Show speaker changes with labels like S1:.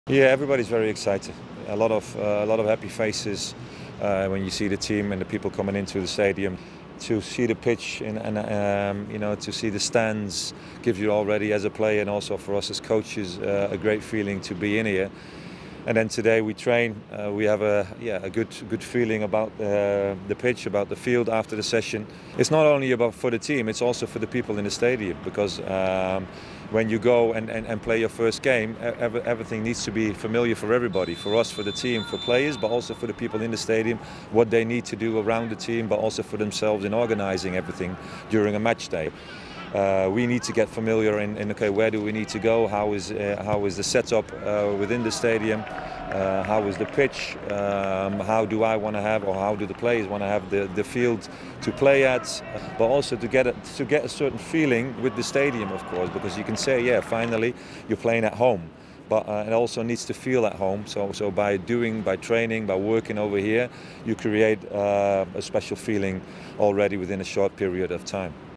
S1: Yeah, everybody's very excited. A lot of happy faces when you see the team and the people coming into the stadium. To see the pitch and to see the stands gives you already as a player and also for us as coaches a great feeling to be in here. And then today we train. We have a good feeling about the pitch, about the field after the session. It's not only about for the team; it's also for the people in the stadium because when you go and play your first game, everything needs to be familiar for everybody. For us, for the team, for players, but also for the people in the stadium, what they need to do around the team, but also for themselves in organising everything during a match day. We need to get familiar in okay, where do we need to go? How is the setup within the stadium? How is the pitch? How do I want to have, or how do the players want to have the field to play at? But also to get a certain feeling with the stadium, of course, because you can say, yeah, finally you're playing at home. But it also needs to feel at home. So by training, by working over here, you create a special feeling already within a short period of time.